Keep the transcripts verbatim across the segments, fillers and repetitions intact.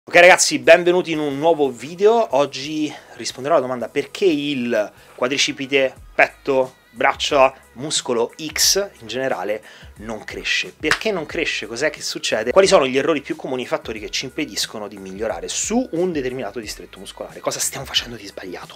Ok ragazzi, benvenuti in un nuovo video. Oggi risponderò alla domanda: perché il quadricipite, petto, braccia, muscolo X in generale non cresce? Perché non cresce? Cos'è che succede? Quali sono gli errori più comuni, i fattori che ci impediscono di migliorare su un determinato distretto muscolare? Cosa stiamo facendo di sbagliato?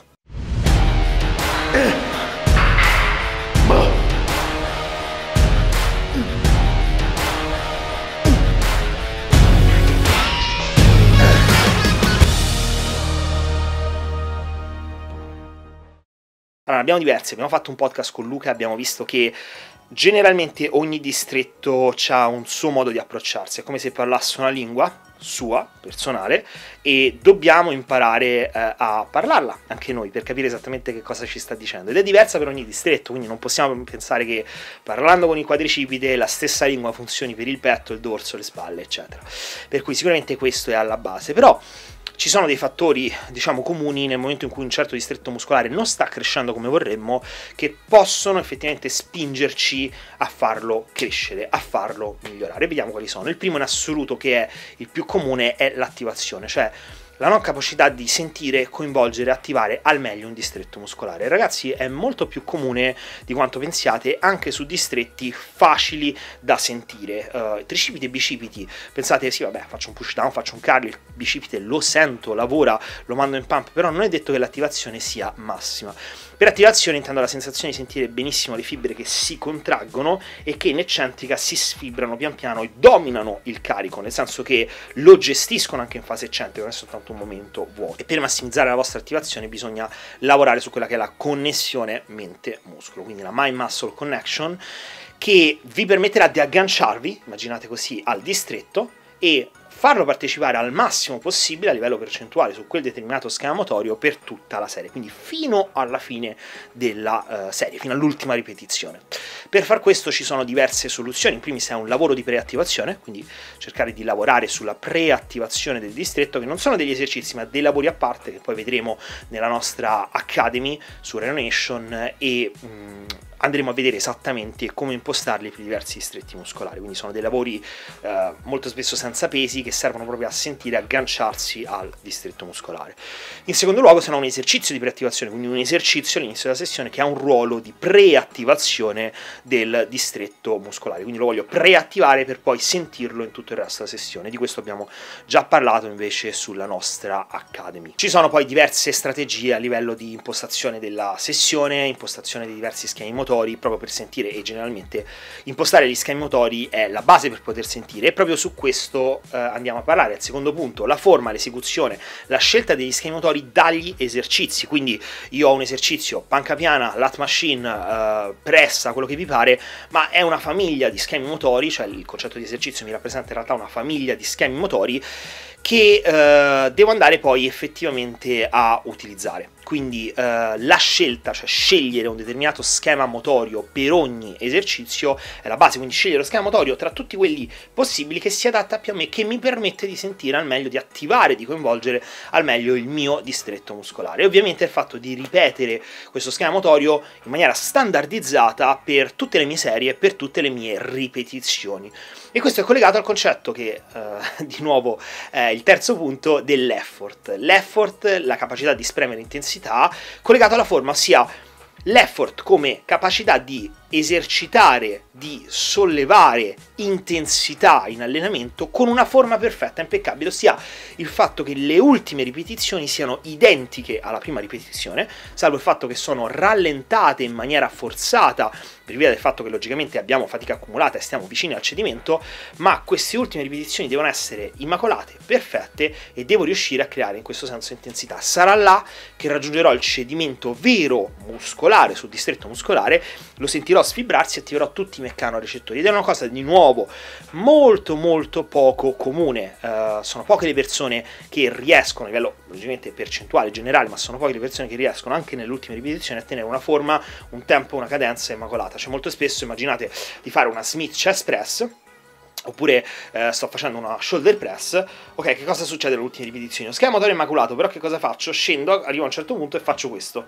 Allora, abbiamo diversi, abbiamo fatto un podcast con Luca e abbiamo visto che generalmente ogni distretto ha un suo modo di approcciarsi, è come se parlasse una lingua sua, personale, e dobbiamo imparare eh, a parlarla anche noi per capire esattamente che cosa ci sta dicendo, ed è diversa per ogni distretto, quindi non possiamo pensare che parlando con il quadricipite la stessa lingua funzioni per il petto, il dorso, le spalle, eccetera. Per cui sicuramente questo è alla base, però ci sono dei fattori, diciamo, comuni nel momento in cui un certo distretto muscolare non sta crescendo come vorremmo, che possono effettivamente spingerci a farlo crescere, a farlo migliorare. Vediamo quali sono. Il primo in assoluto, che è il più comune, è l'attivazione, cioè la non capacità di sentire, coinvolgere, attivare al meglio un distretto muscolare. Ragazzi, è molto più comune di quanto pensiate anche su distretti facili da sentire. Uh, tricipiti e bicipiti, pensate, sì vabbè, faccio un push down, faccio un curl, il bicipite lo sento, lavora, lo mando in pump, però non è detto che l'attivazione sia massima. Per attivazione intendo la sensazione di sentire benissimo le fibre che si contraggono e che in eccentrica si sfibrano pian piano e dominano il carico, nel senso che lo gestiscono anche in fase eccentrica, non è soltanto un momento vuoto. E per massimizzare la vostra attivazione bisogna lavorare su quella che è la connessione mente-muscolo, quindi la mind-muscle connection, che vi permetterà di agganciarvi, immaginate così, al distretto e farlo partecipare al massimo possibile a livello percentuale su quel determinato schema motorio per tutta la serie, quindi fino alla fine della uh, serie, fino all'ultima ripetizione. Per far questo ci sono diverse soluzioni. In primis è un lavoro di preattivazione, quindi cercare di lavorare sulla preattivazione del distretto, che non sono degli esercizi ma dei lavori a parte che poi vedremo nella nostra Academy su Renation, e mh, andremo a vedere esattamente come impostarli per i diversi distretti muscolari. Quindi sono dei lavori eh, molto spesso senza pesi, che servono proprio a sentire, agganciarsi al distretto muscolare. In secondo luogo sarà un esercizio di preattivazione, quindi un esercizio all'inizio della sessione che ha un ruolo di preattivazione del distretto muscolare, quindi lo voglio preattivare per poi sentirlo in tutto il resto della sessione. Di questo abbiamo già parlato invece sulla nostra Academy. Ci sono poi diverse strategie a livello di impostazione della sessione, impostazione dei diversi schemi motori, proprio per sentire, e generalmente impostare gli schemi motori è la base per poter sentire, e proprio su questo eh, andiamo a parlare. Al secondo punto, la forma, l'esecuzione, la scelta degli schemi motori dagli esercizi. Quindi io ho un esercizio panca piana, lat machine, eh, pressa, quello che vi pare, ma è una famiglia di schemi motori, cioè il concetto di esercizio mi rappresenta in realtà una famiglia di schemi motori che eh, devo andare poi effettivamente a utilizzare. Quindi eh, la scelta, cioè scegliere un determinato schema motorio per ogni esercizio, è la base, quindi scegliere lo schema motorio tra tutti quelli possibili che si adatta più a me, che mi permette di sentire al meglio, di attivare, di coinvolgere al meglio il mio distretto muscolare. E ovviamente il fatto di ripetere questo schema motorio in maniera standardizzata per tutte le mie serie, per tutte le mie ripetizioni. E questo è collegato al concetto che, eh, di nuovo, è il terzo punto, dell'effort. L'effort, la capacità di spremere intensità, collegato alla forma, ossia l'effort come capacità di esercitare, di sollevare intensità in allenamento con una forma perfetta, impeccabile, ossia il fatto che le ultime ripetizioni siano identiche alla prima ripetizione, salvo il fatto che sono rallentate in maniera forzata per via del fatto che logicamente abbiamo fatica accumulata e stiamo vicini al cedimento, ma queste ultime ripetizioni devono essere immacolate, perfette, e devo riuscire a creare in questo senso intensità. Sarà là che raggiungerò il cedimento vero muscolare sul distretto muscolare, lo sentirò sfibrarsi e attiverò tutti i meccanorecettori, ed è una cosa di nuovo molto molto poco comune. Uh, sono poche le persone che riescono a livello logicamente percentuale generale, ma sono poche le persone che riescono anche nelle ultime ripetizioni a tenere una forma, un tempo, una cadenza immacolata. Cioè molto spesso immaginate di fare una Smith chest press, oppure eh, sto facendo una shoulder press, ok, che cosa succede alle ultime ripetizioni? Lo schema motorio è immacolato, però che cosa faccio? Scendo, arrivo a un certo punto e faccio questo.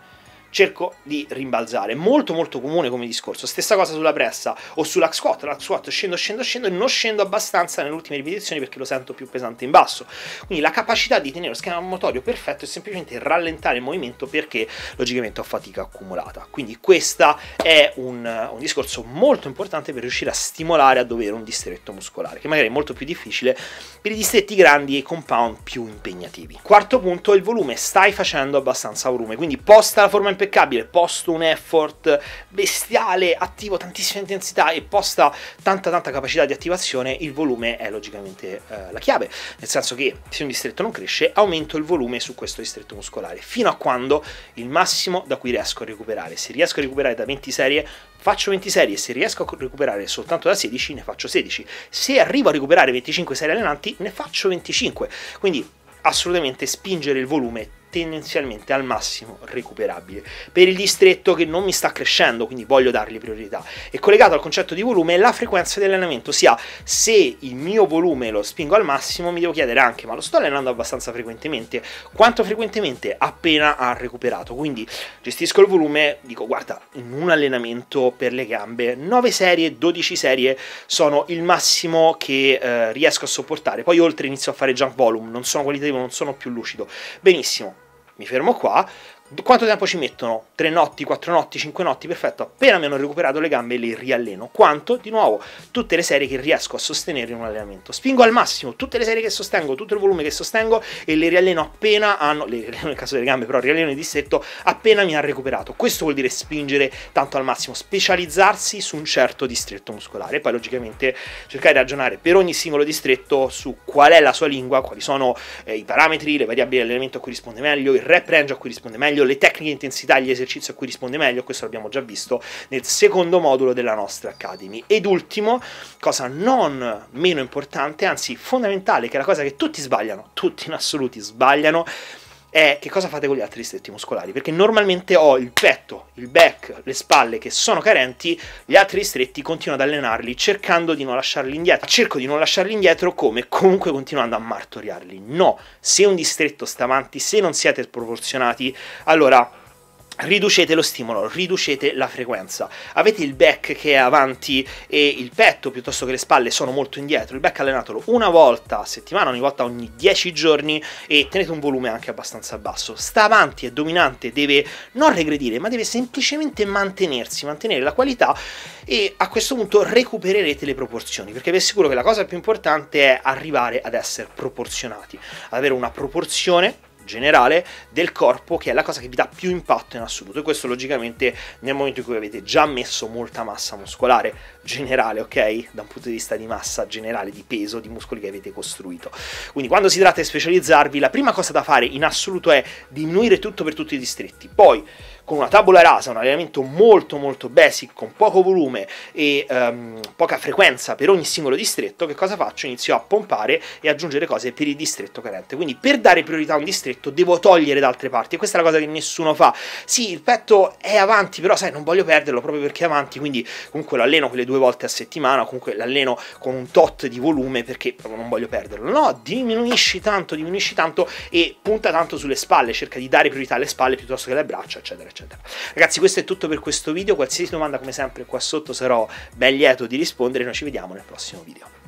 cerco di rimbalzare. Molto molto comune come discorso. Stessa cosa sulla pressa o sulla squat. La squat scendo, scendo, scendo e non scendo abbastanza nelle ultime ripetizioni perché lo sento più pesante in basso. Quindi la capacità di tenere lo schema motorio perfetto è semplicemente rallentare il movimento perché logicamente ho fatica accumulata. Quindi questo è un, un discorso molto importante per riuscire a stimolare a dovere un distretto muscolare, che magari è molto più difficile per i distretti grandi e i compound più impegnativi. Quarto punto, il volume. Stai facendo abbastanza volume, quindi posta la forma impeccabile, posto un effort bestiale, attivo tantissima intensità e posta tanta tanta capacità di attivazione, il volume è logicamente eh, la chiave, nel senso che se un distretto non cresce aumento il volume su questo distretto muscolare fino a quando il massimo da cui riesco a recuperare. Se riesco a recuperare da venti serie faccio venti serie, se riesco a recuperare soltanto da sedici ne faccio sedici, se arrivo a recuperare venticinque serie allenanti ne faccio venticinque, quindi assolutamente spingere il volume tendenzialmente al massimo recuperabile per il distretto che non mi sta crescendo, quindi voglio dargli priorità. E collegato al concetto di volume è la frequenza dell'allenamento, ossia se il mio volume lo spingo al massimo mi devo chiedere anche ma lo sto allenando abbastanza frequentemente? Quanto frequentemente? Appena ha recuperato. Quindi gestisco il volume, dico guarda, in un allenamento per le gambe nove serie, dodici serie sono il massimo che eh, riesco a sopportare, poi oltre inizio a fare jump volume, non sono qualitativo, non sono più lucido, benissimo, mi fermo qua. Quanto tempo ci mettono? tre notti, quattro notti, cinque notti? Perfetto, appena mi hanno recuperato le gambe le rialleno. Quanto? Di nuovo, tutte le serie che riesco a sostenere in un allenamento. Spingo al massimo tutte le serie che sostengo, tutto il volume che sostengo e le rialleno appena hanno, le rialleno nel caso delle gambe, però rialleno il distretto appena mi ha recuperato. Questo vuol dire spingere tanto al massimo, specializzarsi su un certo distretto muscolare. Poi logicamente cercare di ragionare per ogni singolo distretto su qual è la sua lingua, quali sono eh, i parametri, le variabili di allenamento a cui risponde meglio, il rep range a cui risponde meglio, le tecniche di intensità, gli esercizi a cui risponde meglio. Questo l'abbiamo già visto nel secondo modulo della nostra Academy. Ed ultimo, cosa non meno importante, anzi fondamentale, che è la cosa che tutti sbagliano, tutti in assoluti sbagliano, è che cosa fate con gli altri distretti muscolari, perché normalmente ho il petto, il back, le spalle che sono carenti, gli altri distretti continuo ad allenarli cercando di non lasciarli indietro. Cerco di non lasciarli indietro come? Comunque continuando a martoriarli. No, se un distretto sta avanti, se non siete sproporzionati, allora riducete lo stimolo, riducete la frequenza. Avete il back che è avanti e il petto piuttosto che le spalle sono molto indietro, il back allenatelo una volta a settimana, ogni volta ogni dieci giorni e tenete un volume anche abbastanza basso. Sta avanti, è dominante, deve non regredire ma deve semplicemente mantenersi, mantenere la qualità e a questo punto recupererete le proporzioni, perché vi assicuro che la cosa più importante è arrivare ad essere proporzionati, ad avere una proporzione generale del corpo che è la cosa che vi dà più impatto in assoluto, e questo logicamente nel momento in cui avete già messo molta massa muscolare generale, ok? Da un punto di vista di massa generale, di peso, di muscoli che avete costruito. Quindi quando si tratta di specializzarvi, la prima cosa da fare in assoluto è diminuire tutto per tutti i distretti, poi con una tabula rasa, un allenamento molto molto basic, con poco volume e um, poca frequenza per ogni singolo distretto, che cosa faccio? Inizio a pompare e aggiungere cose per il distretto carente. Quindi per dare priorità a un distretto devo togliere da altre parti, e questa è la cosa che nessuno fa. Sì, il petto è avanti, però sai, non voglio perderlo proprio perché è avanti, quindi comunque lo alleno quelle due volte a settimana, comunque l'alleno con un tot di volume perché proprio non voglio perderlo. No, diminuisci tanto, diminuisci tanto e punta tanto sulle spalle, cerca di dare priorità alle spalle piuttosto che alle braccia, eccetera eccetera. Ragazzi, questo è tutto per questo video. Qualsiasi domanda come sempre qua sotto sarò ben lieto di rispondere. Noi ci vediamo nel prossimo video.